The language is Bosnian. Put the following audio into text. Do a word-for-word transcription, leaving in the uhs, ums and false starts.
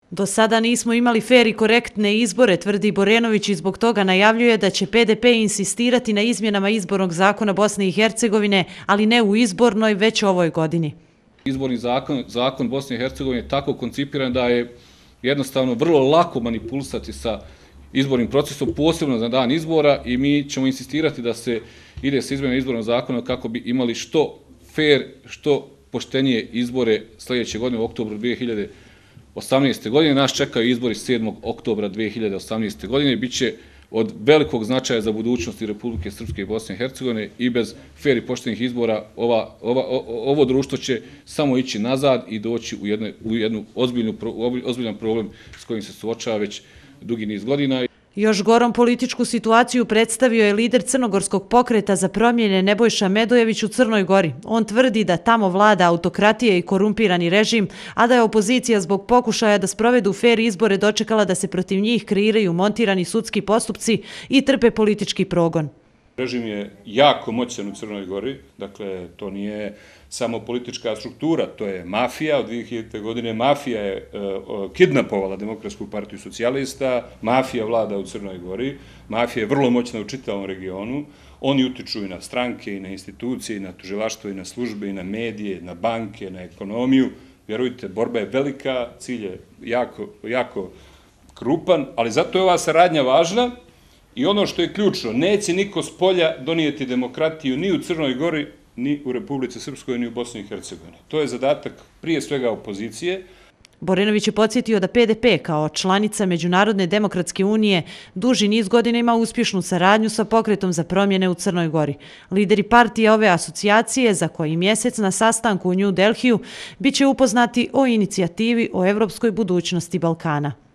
Do sada nismo imali fer i korektne izbore, tvrdi Borenović, i zbog toga najavljuje da će P D P insistirati na izmjenama izbornog zakona Bosne i Hercegovine, ali ne u izbornoj, već ovoj godini. Izborni zakon, zakon Bosne i Hercegovine je tako koncipiran da je jednostavno vrlo lako manipulisati sa izbornim procesom, posebno za dan izbora, i mi ćemo insistirati da se ide sa izmjenom izbornog zakona kako bi imali što fer, što poštenije izbore sljedeće godine u oktobru dvije hiljade osamnaeste. godine. Nas čekaju izbori sedmog oktobra dvije hiljade osamnaeste. godine. Biće od velikog značaja za budućnosti Republike Srpske i Bosne i Hercegovine, i bez fer i poštenih izbora ova, ova, ovo društvo će samo ići nazad i doći u, jedne, u jednu ozbiljnu, ozbiljan problem s kojim se suočava već dugi niz godina. Još gorom političku situaciju predstavio je lider Crnogorskog pokreta za promjene Nebojša Medojević u Crnoj Gori. On tvrdi da tamo vlada autokratija i korumpirani režim, a da je opozicija zbog pokušaja da sprovedu fer izbore dočekala da se protiv njih kreiraju montirani sudski postupci i trpe politički progon. Režim je jako moćan u Crnoj Gori, dakle to nije samo politička struktura, to je mafija. Od dvije hiljadite. godine mafija je uh, kidnapovala Demokratsku partiju socijalista, mafija vlada u Crnoj Gori, mafija je vrlo moćna u čitavom regionu, oni utiču i na stranke, i na institucije, i na tužilaštvo, i na službe, i na medije, na banke, na ekonomiju. Vjerujte, borba je velika, cilj je jako, jako krupan, ali zato je ova saradnja važna. I ono što je ključno, neće niko s polja donijeti demokratiju ni u Crnoj Gori, ni u Republici Srpskoj, ni u Bosni i Hercegovini. To je zadatak prije svega opozicije. Borenović je podsjetio da P D P kao članica Međunarodne demokratske unije duži niz godina ima uspješnu saradnju sa pokretom za promjene u Crnoj Gori. Lideri partije ove asocijacije za koji mjesec na sastanku u New Delhiju biće upoznati o inicijativi o evropskoj budućnosti Balkana.